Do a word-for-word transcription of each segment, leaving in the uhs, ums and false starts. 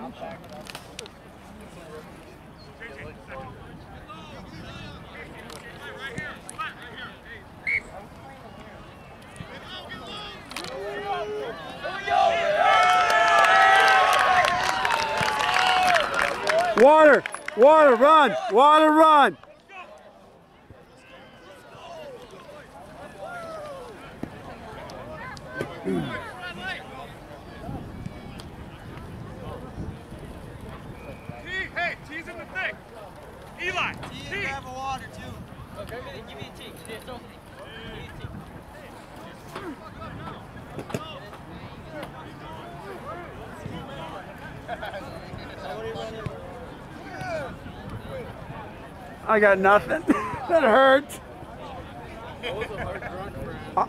Water, water, run, water, run. Hey, T's in the thing. Eli, T. T, have a water too. Okay, give me a T. It's open. I got nothing. That hurts. That was a hard run, Uh,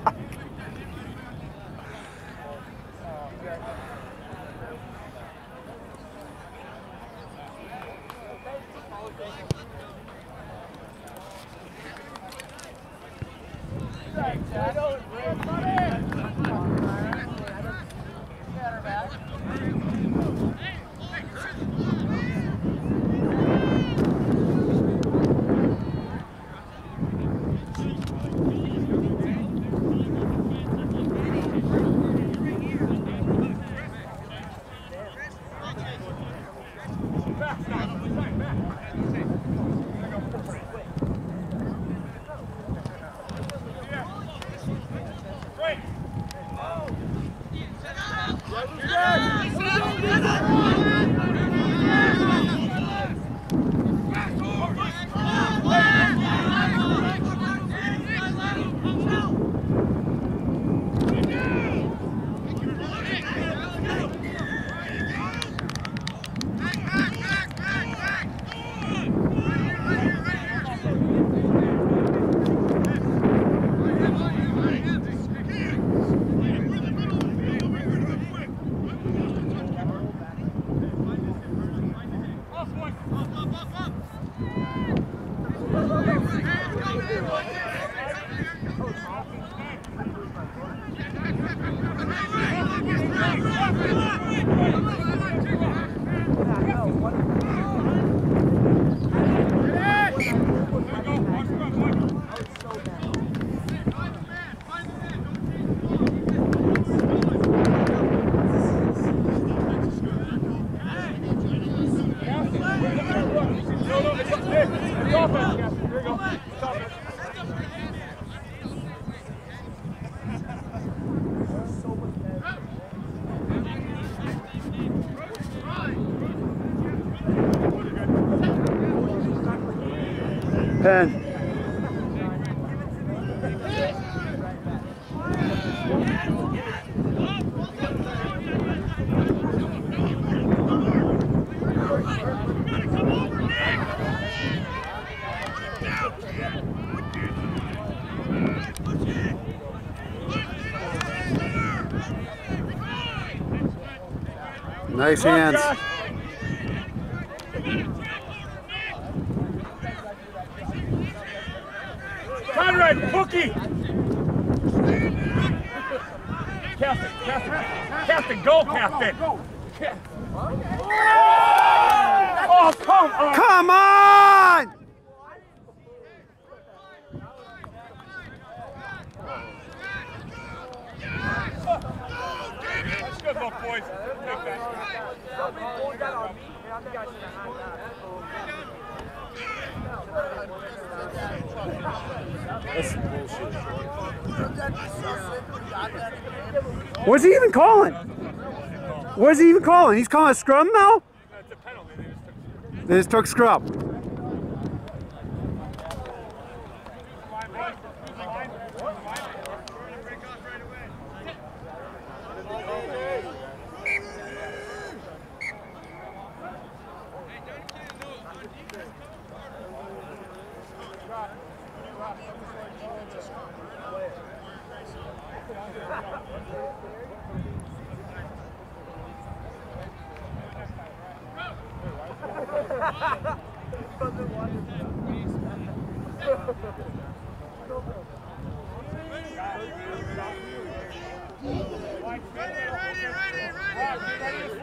Penn. Nice hands. Conrad, Bookie! Captain, Captain, Captain, go, Captain! Oh, come on! Come on! That's good luck, boys. That's some bullshit. What's he even calling? What's he even calling? He's calling a scrum now? It's a penalty. They just took scrum. Ready, ready, ready, ready!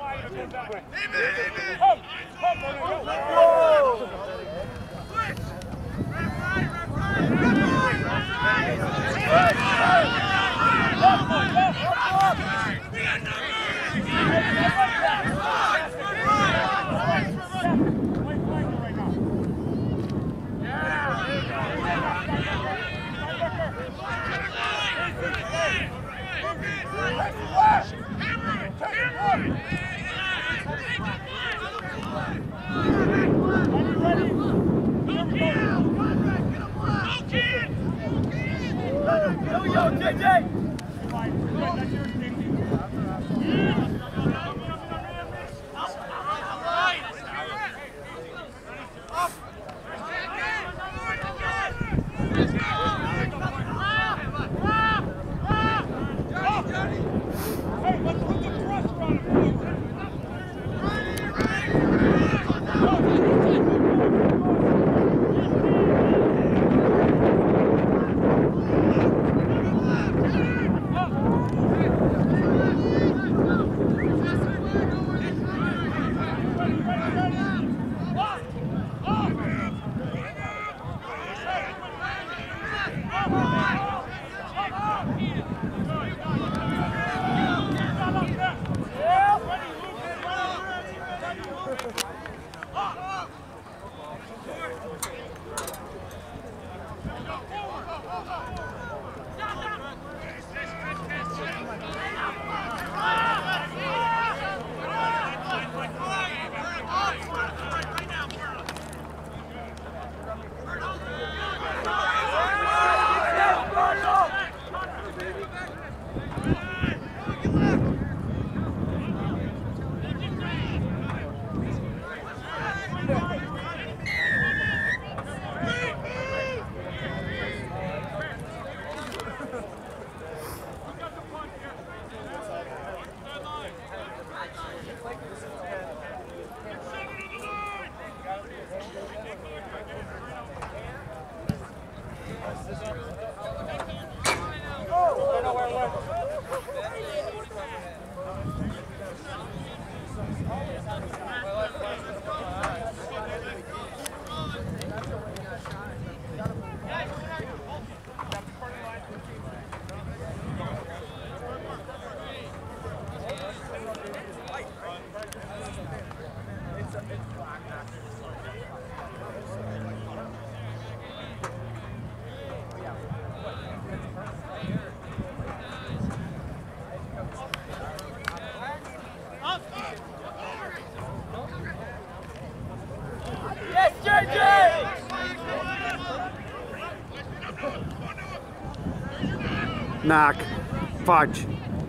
Knock. Fudge.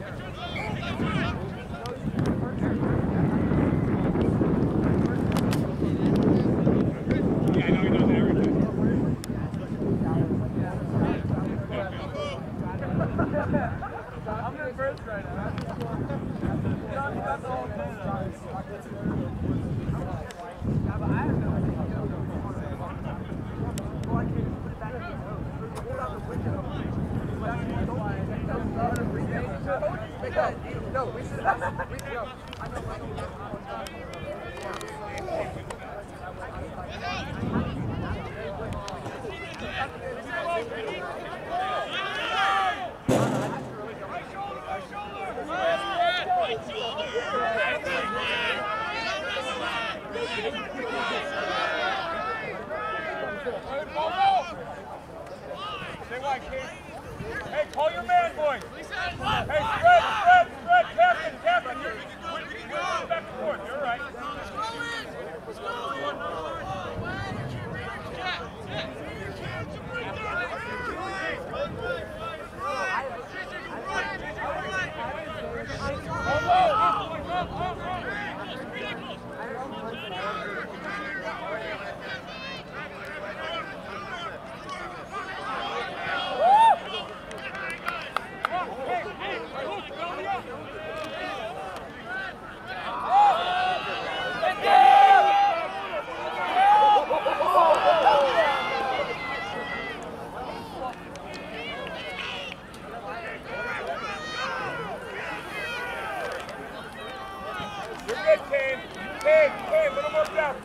Hey, call your man, boys. Hey, spread, spread, spread, captain, captain. You're, you're, you're back and forth. You're right. ahead, Kane. Kane, Kane, a little more depth.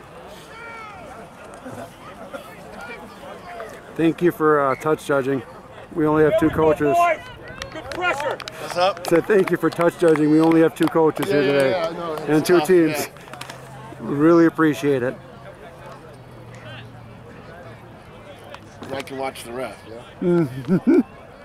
Thank you for uh, touch judging. We only have two coaches. Good pressure. What's up? Said thank you for touch judging. We only have two coaches Yeah, here yeah, today, yeah, no, and two tough, teams. yeah. We really appreciate it. I can watch the ref, yeah? Mm-hmm.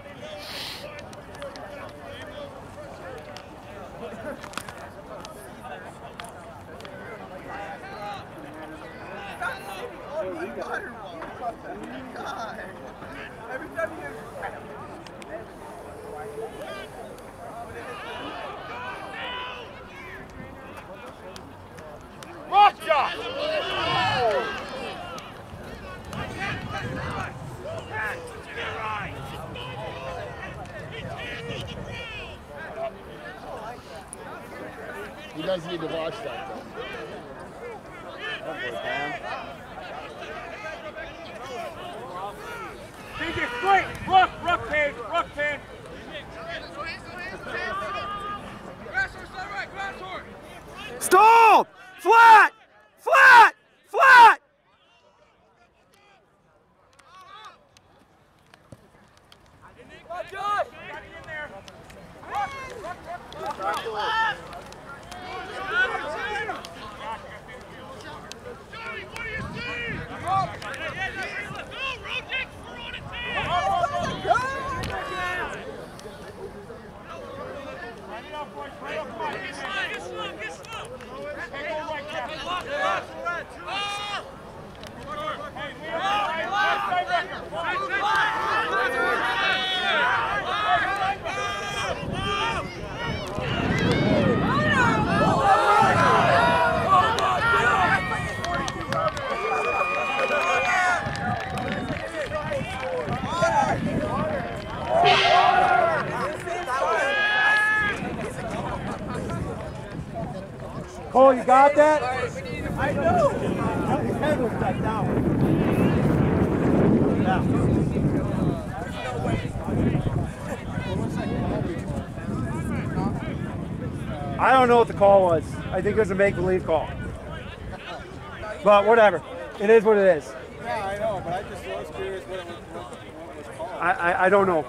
Rock shot. You guys need to watch that, though. D J, straight. Rock, rock, Kane, rock, Kane. Stall! Flat! Flat! Flat! Josh! In there. Rock, rock, rock, rock, rock. Cole, you got that? I know. I don't know what the call was. I think it was a make-believe call. But whatever. It is what it is. Yeah, I know, but I just was curious what it was, what it was called. I, I, I don't know.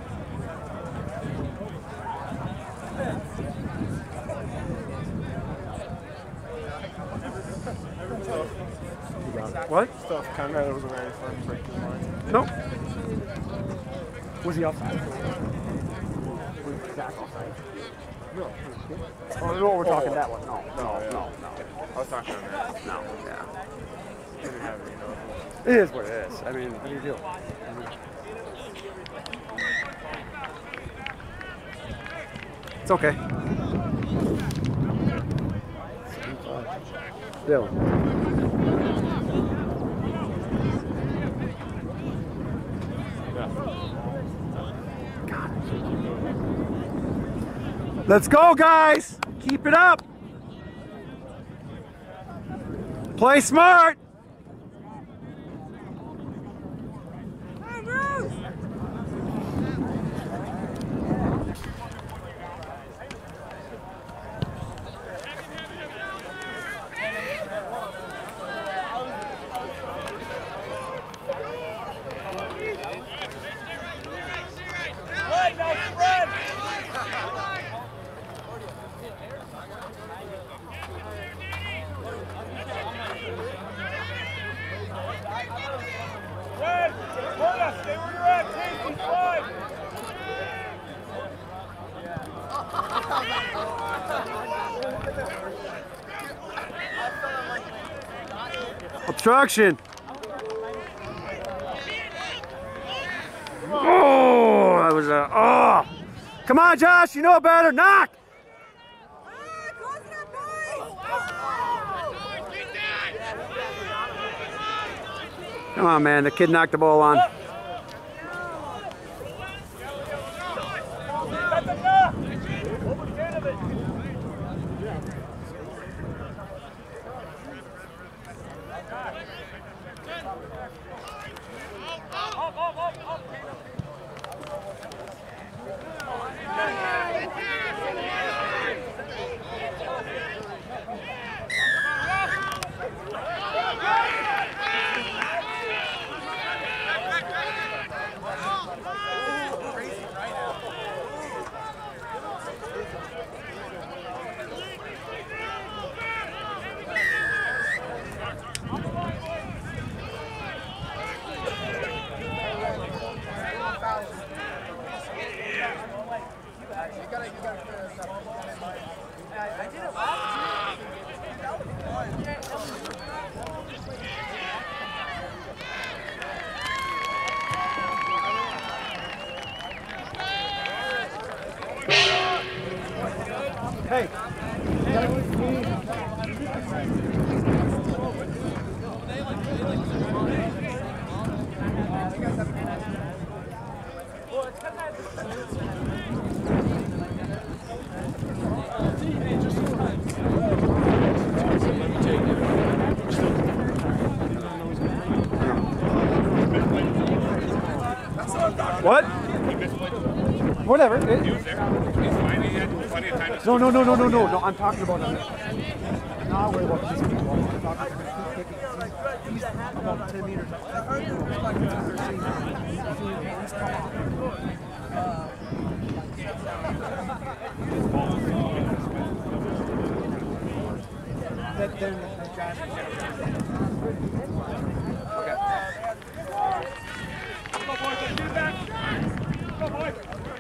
What? Stuff Conrad was very fun to break his mind. Nope. Was he offside? Was Zach offside? No. Oh, no, we're talking Oh. that one. No, no, yeah. no, no. I was talking on that. No, yeah. He didn't have any, though. It is what it is. I mean, what do you do? It's okay. Dylan. Let's go, guys! Keep it up! Play smart! Hey, Roos! Right, now spread. Red, hold us, stay where you're at, Casey, slide. Obstruction! Oh, that was a, oh! Come on, Josh, you know better, knock! Come on, man, the kid knocked the ball on. Hey. What? Whatever. It, He was there. He's fine. He had plenty of time to no, no, no, no, no, no, no. I'm talking about him. I'm not worried about this people. I'm talking about keep kicking. He's about ten meters That then the guys. Okay. Go, boys. Let's get it back. Go, boys.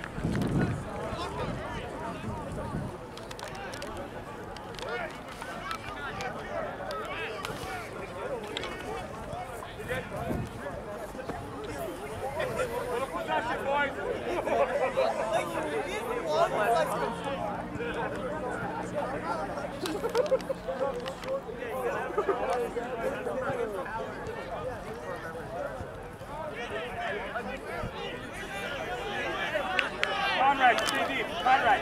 Conrad, stay deep. Conrad.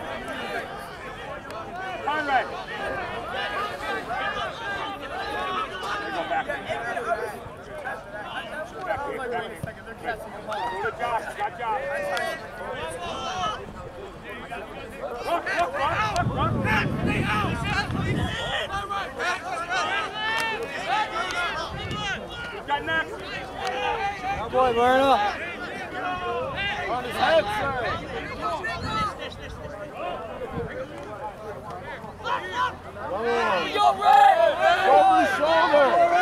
Conrad. Go back. Go to Josh. Got Josh. Look, look, run, look, run. Who's got next? Oh boy, burn up. On his head, sir. Come on. Go, Ray! Over his shoulder.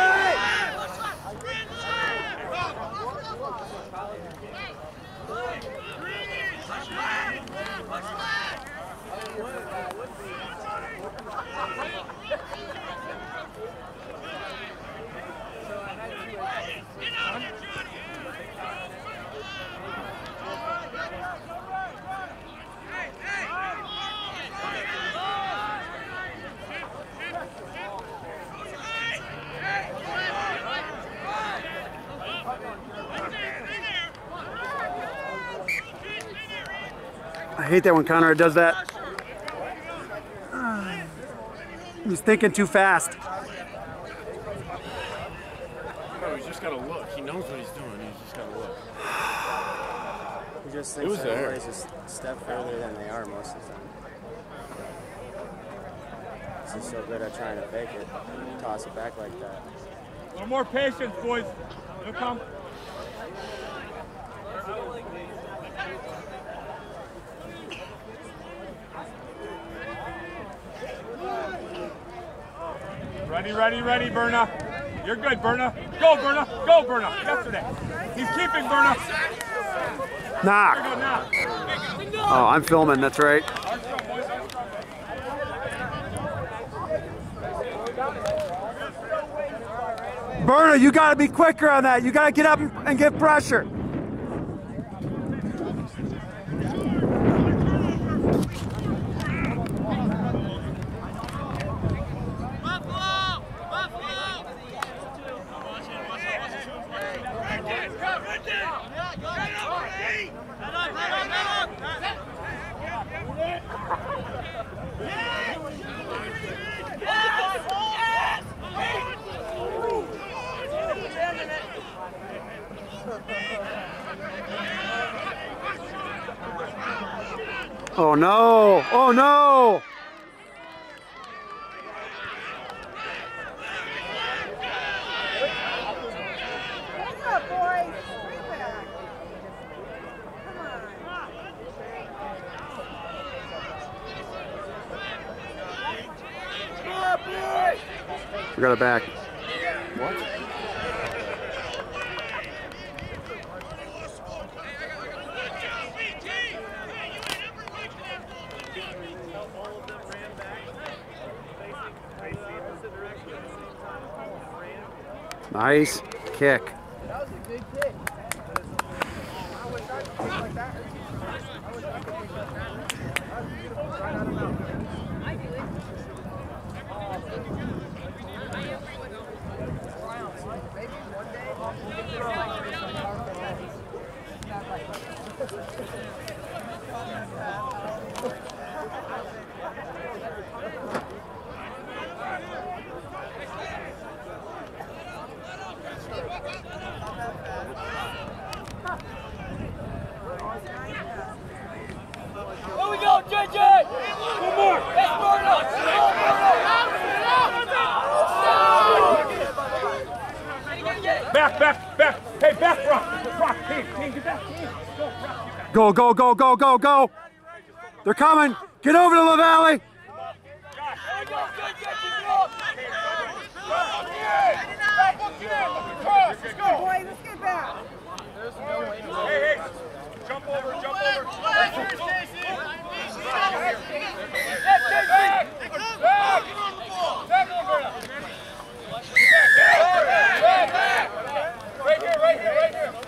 I hate that when Conrad does that. He's thinking too fast. No, he's just got to look. He knows what he's doing. He's just got to look. He just It thinks was that there. everybody's a step further than they are most of the time. He's just so good at trying to fake it, toss it back like that. A little more patience, boys. Here come. Ready, ready, ready, Berna. You're good, Berna. Go, Berna. Go, Berna. Yesterday. He's keeping Berna. Knock. There you go now. Oh, I'm filming, that's right. Berna, you gotta be quicker on that. You gotta get up and get pressure. Oh no! Oh no! What's up, boys? Bring it back. Come on. We got it back. What? Nice kick. That was a good kick. I wish I could like that. I wish I could kick like that. That was beautiful. Right out of the mouth. I do it. Maybe one day we'll get to like this. Here we go, J J! One more! That's Back, back, back. Hey, back, Brock. Brock, team, team, get back. Team. Go, Brock. Go, go, go, go, go, go. They're coming. Get over to La Valley. Boys, let's get back. Hey, hey. Jump over, jump over. Right here, right here, right here.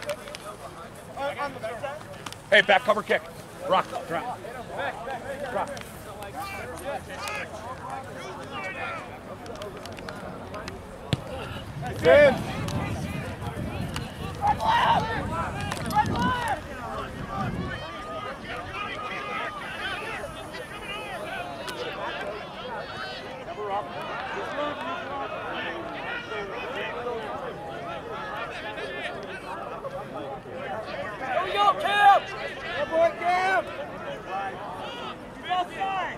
Hey, back cover kick. Rock, drop. Rock. Ten. Here we go, Cam! Good boy, Cam! Get outside!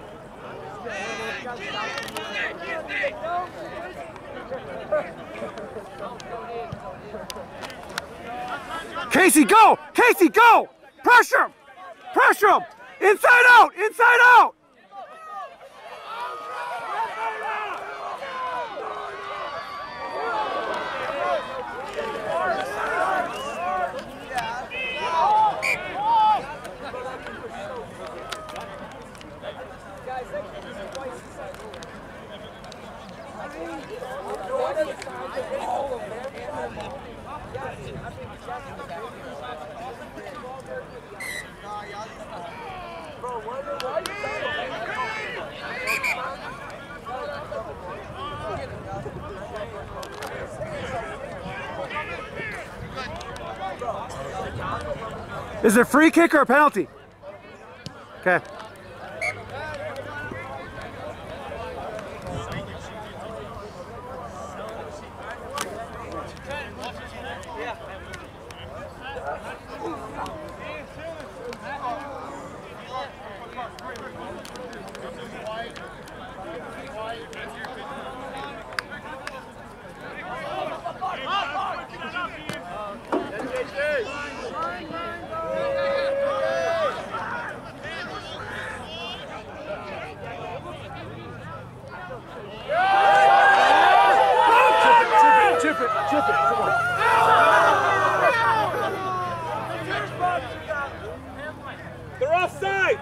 Casey, go! Casey, go! Pressure him! Pressure him! Inside out! Inside out! Is it a free kick or a penalty? Okay. Chip it, chip it, come on. They're offside.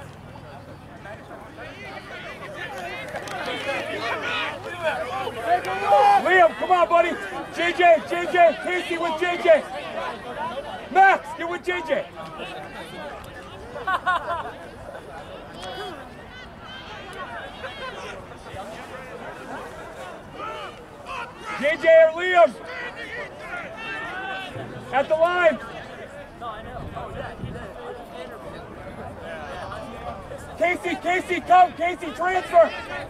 Liam, come on, buddy. J J, J J, Casey with J J. Max, get with J J. J J or Liam. At the line. Casey, Casey, come. Casey, transfer.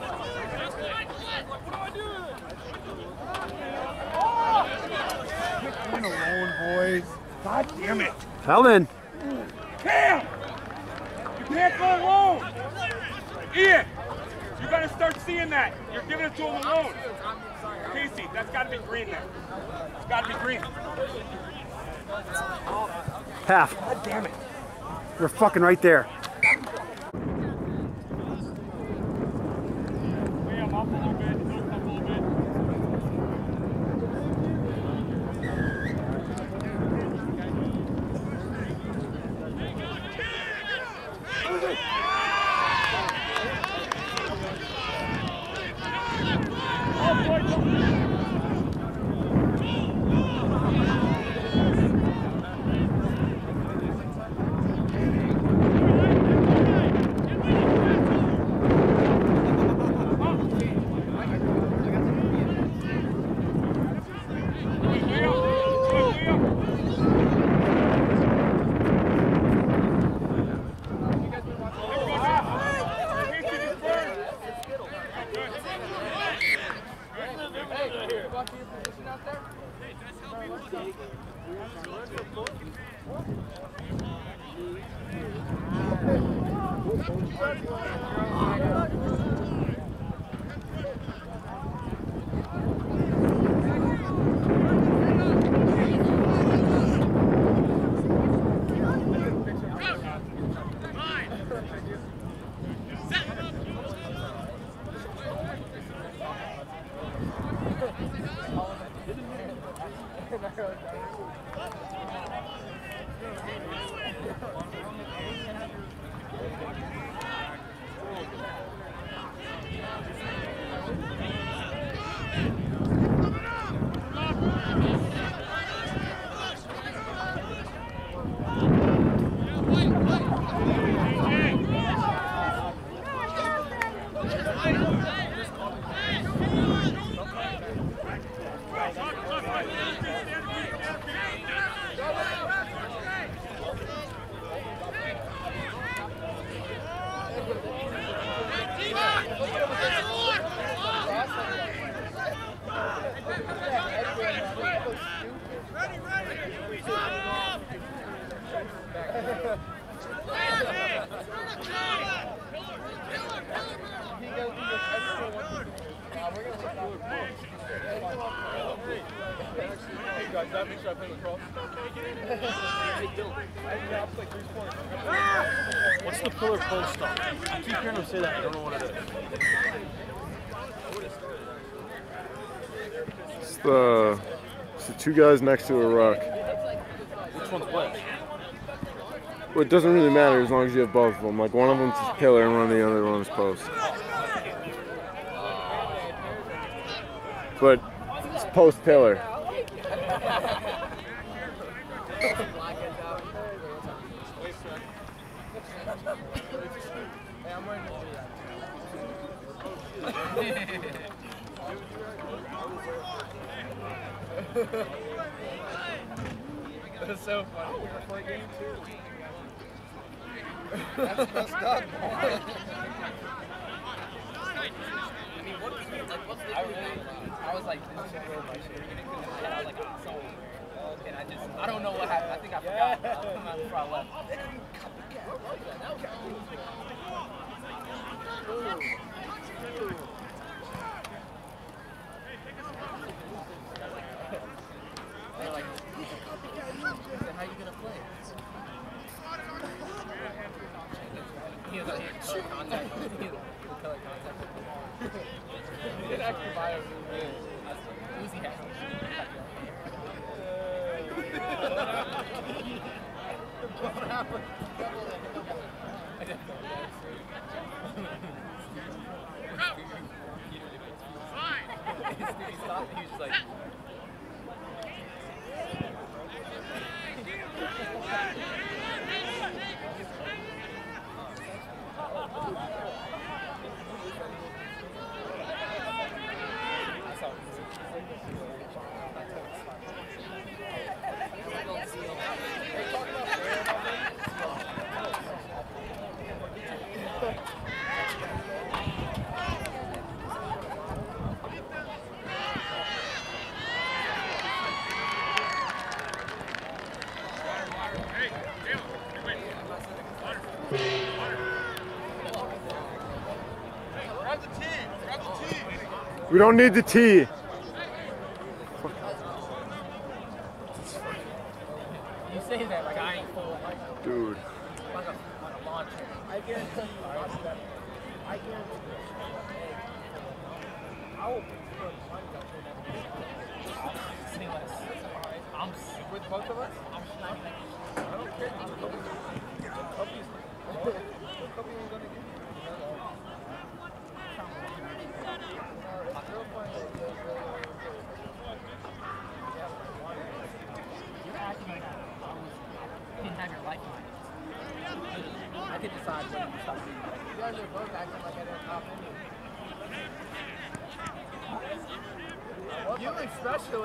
Quit alone, boys. God damn it. Hellman. Cam! You can't go alone. Ian, you got to start seeing that. You're giving it to him alone. Casey, that's got to be green there. It's got to be green. Half. God damn it. We're fucking right there. Liam, up a little bit. Up a little bit. What's the pillar post stuff? I keep hearing him say that. I don't know what it is. It's the, it's the two guys next to a rock. Which one's what? Well, it doesn't really matter as long as you have both of them. Like one of them's pillar and one of the other one's post. But it's post pillar. That's so funny. We're gonna play game two. That's messed up. I was like, this is where my shit. And I was like, oh, so. And I just, I don't know what happened. I think I forgot. I was coming out before I left. They're like, how are you gonna play? He was like, color contact. He was color contact. He did actually buy us a Uzi hat. What happened? I didn't know that. He stopped and he was just like, We don't need the tea. you say that like I ain't full. Like, Dude. like a, like a launcher. I guarantee you. I guarantee you. I will say less. I'm with both of us. I'm sniping. I don't care. Copy's what copy are you gonna get? You're acting like I was, didn't have your life mind. I could decide when you stop doing that. You guys are both acting like I didn't hop in. You especially.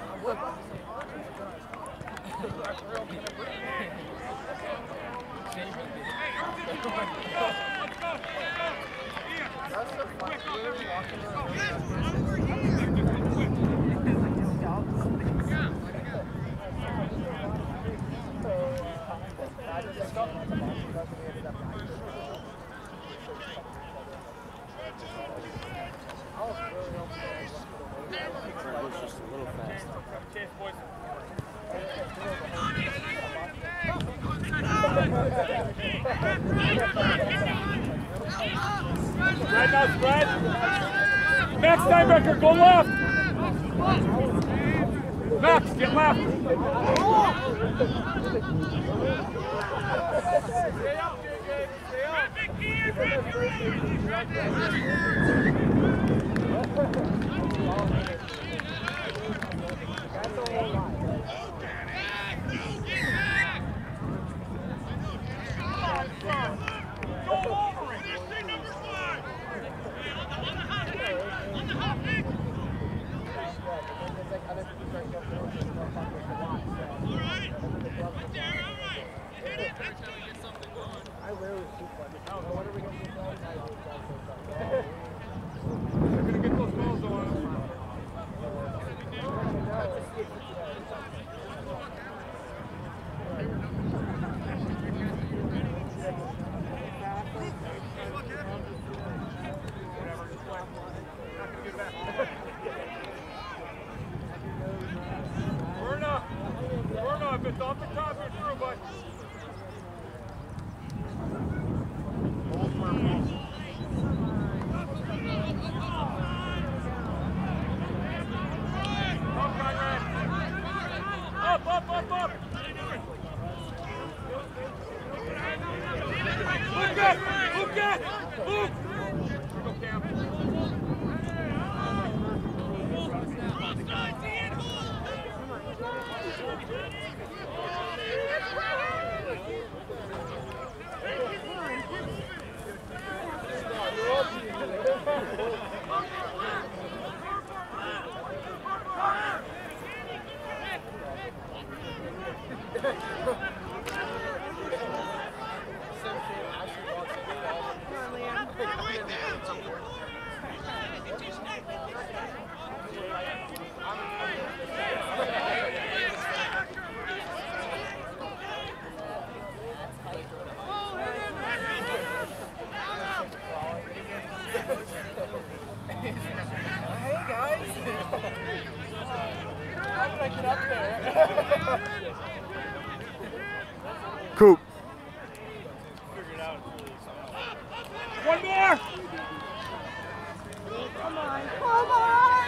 That's so funny. Literally walking around. Spread now, spread. Max Steinbecker, go left. Max, get left. Stay up, J J. Stay up. That's a whole lot. Go over it. I literally keep one. What are we going to do? They're going to get those balls on. Verna, Verna, if it's off the top, you're through, bud. Up, up, up, up! Look at! Look at! Look! Go, Cam. Hey guys! How did I get up there? Coop. One more! Come on, come on!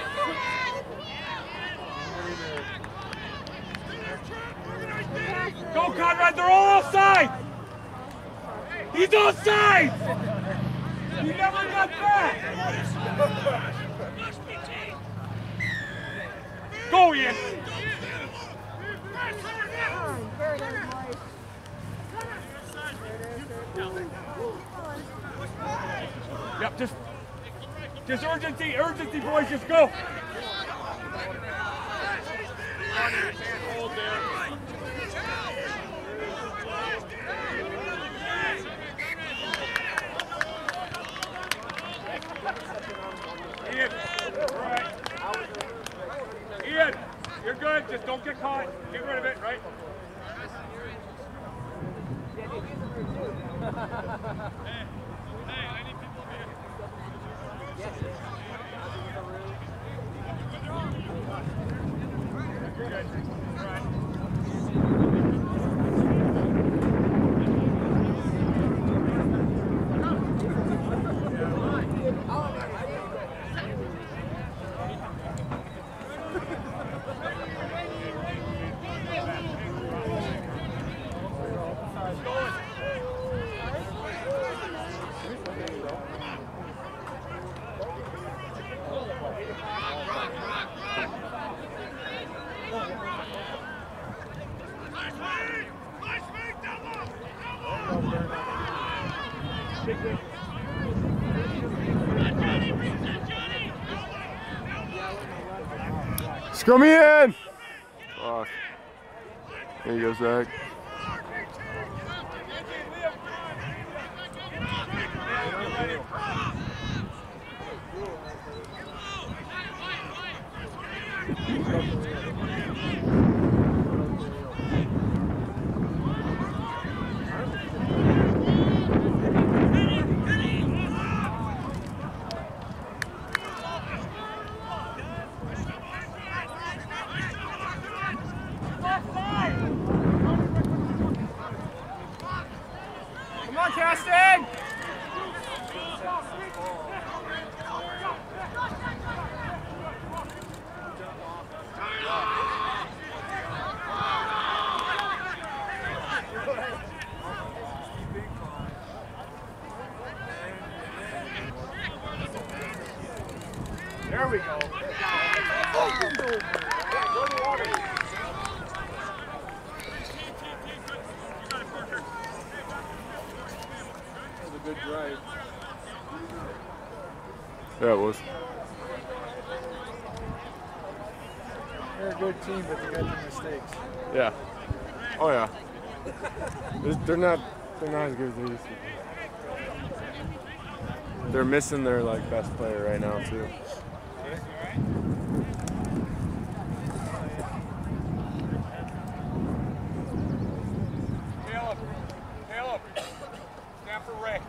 Go, Conrad, they're all outside! He's outside! He never got back! Go, Ian! Yep, just, just urgency, urgency, boys, just go! Hold there. Ian, all right. Ian, you're good. Just don't get caught. Get rid of it, right? Hey, I need people here. You're good. All right. Scrum me in! Fuck. There you go, Zach. There we go. That was a good drive. Yeah, it was. They're a good team, but they got their mistakes. Yeah. Oh yeah. They're- They're not. They're not as good as they used to be. They're missing their like best player right now too. Caleb, Caleb, stand for Ray.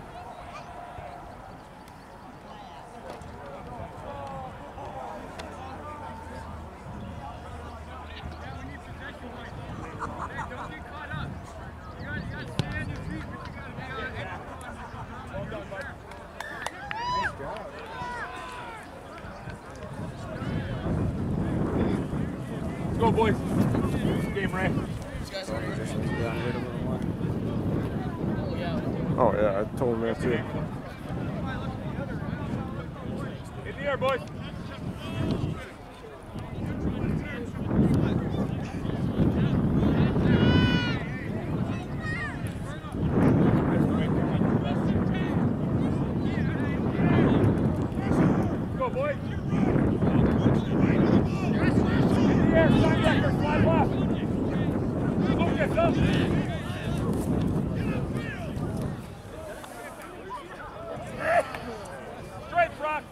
Let's go, boys. Game, Ray. Oh yeah, I told him that too. In the air, boys. Go, boys. In the air, Steinbecker, slide left. Focus up. Straight front.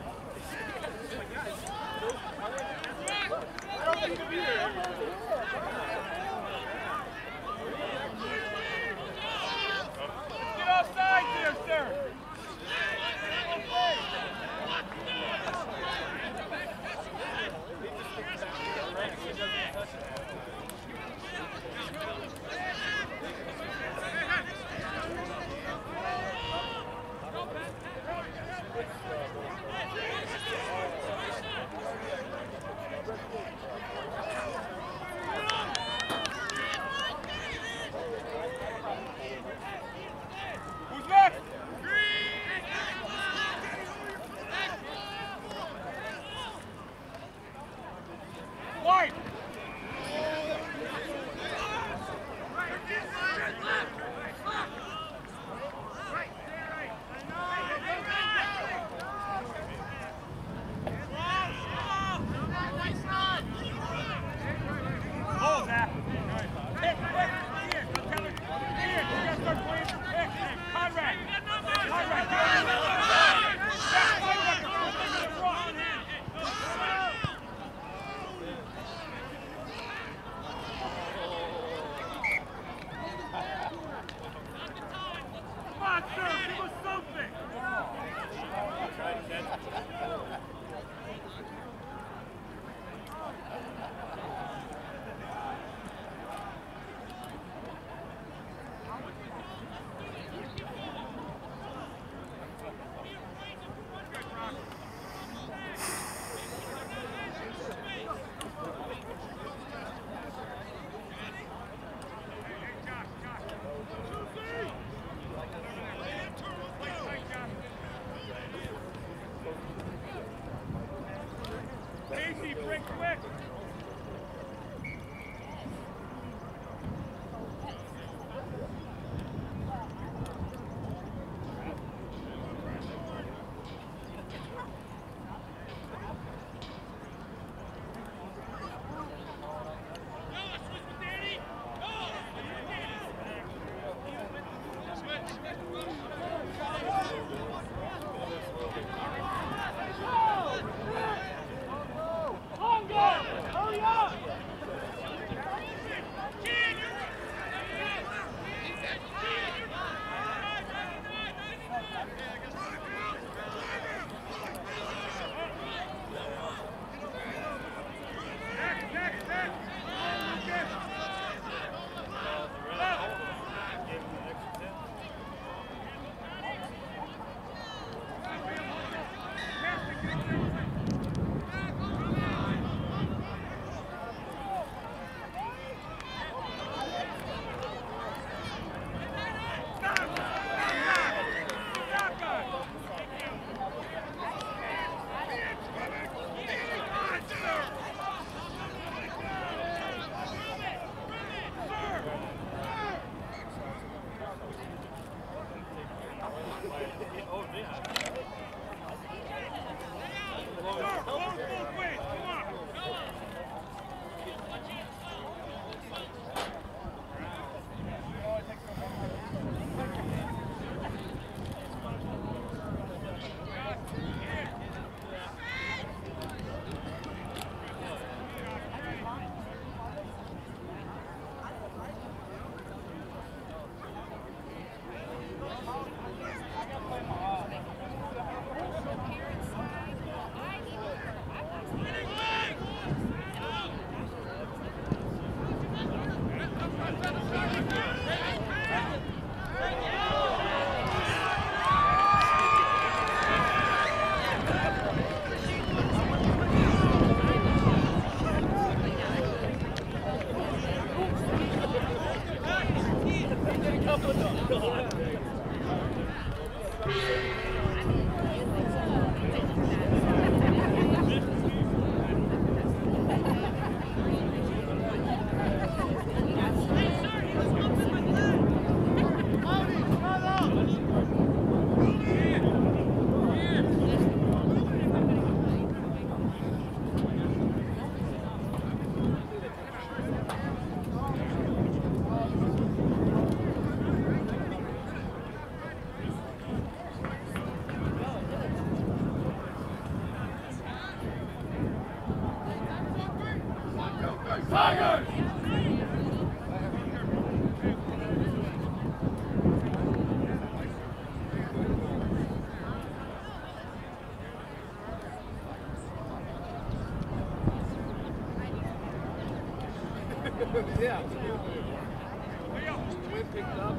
Get offside there, sir. Who's next? White. Oh, Zach. Pick, pick. Ian, I'm telling you. Ian, you gotta start playing some picks. Conrad. Conrad, get on the line. Zach, play like a first thing in the front. Come on, sir. Give us something. Casey, break quick. Long go! Yeah. Wind picked up.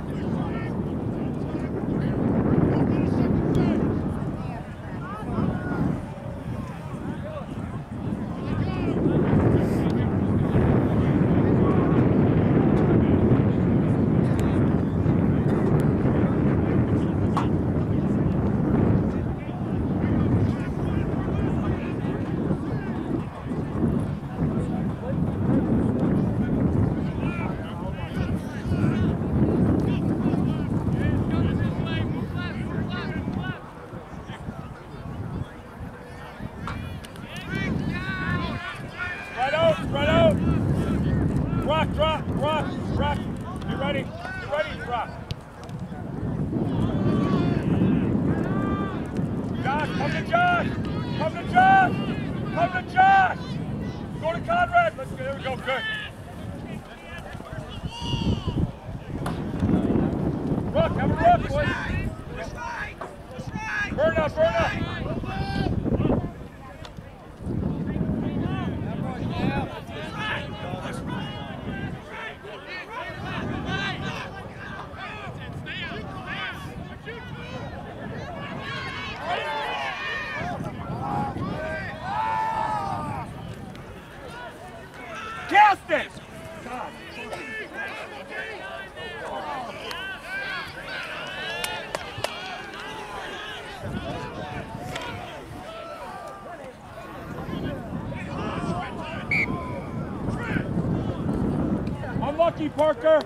Unlucky, Parker.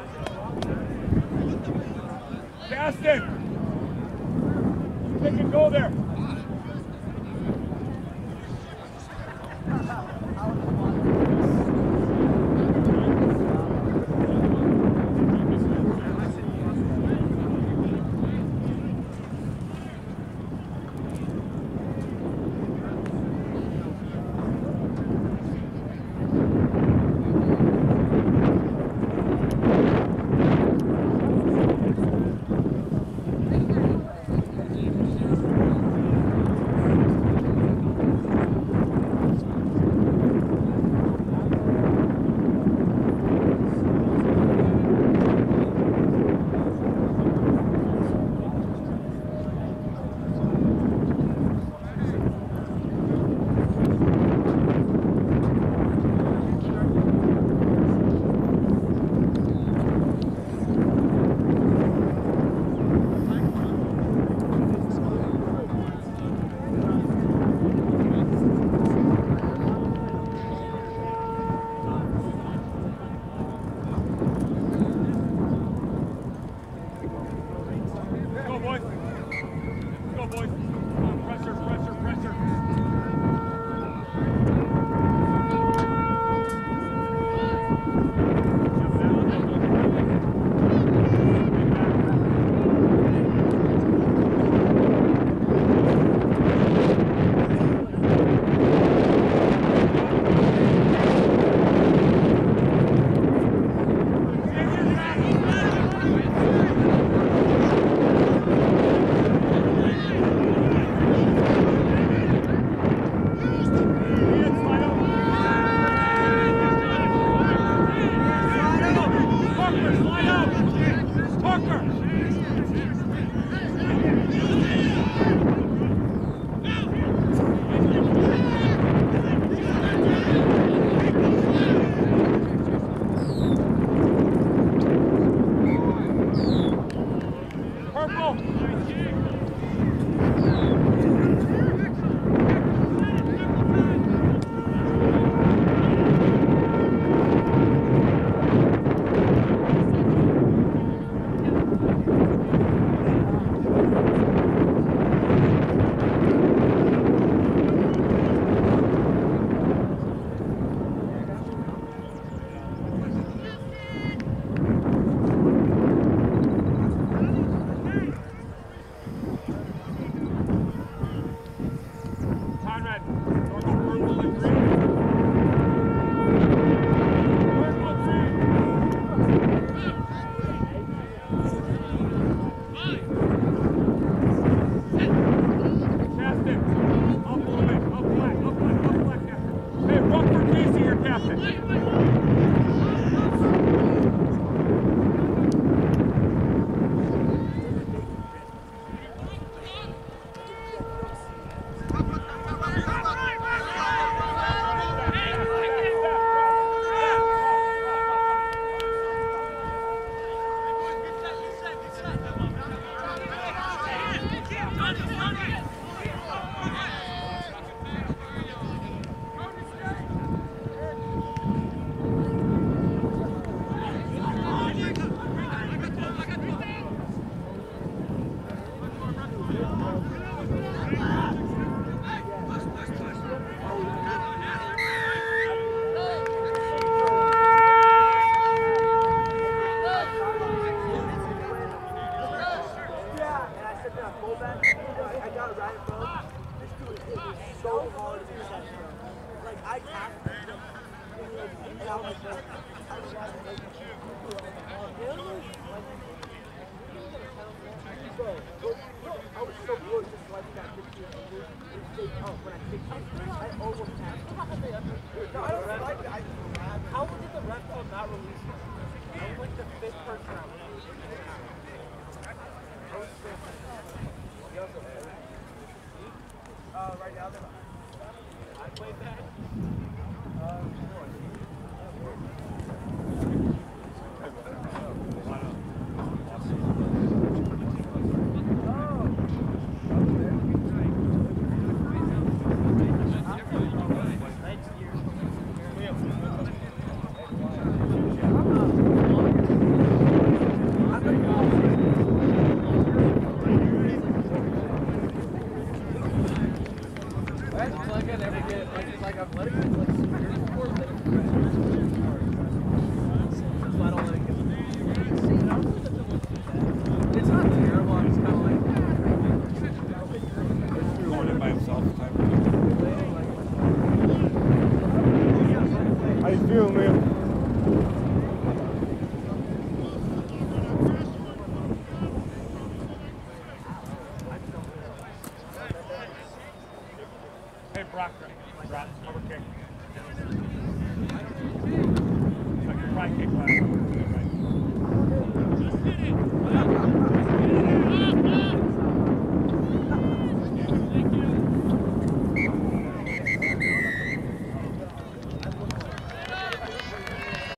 Gaston. Pick and go there. I tapped him. And I was like, I was like, bro, I was so good just like that. Oh, when I kicked him, I almost tapped him. No, I don't like that. How did the ref call not release him? I was like the fifth person out. I was so Uh, right now, I played that. Uh, How you feeling, man? Hey, Brock. Brock, over kick. Like your right kick last.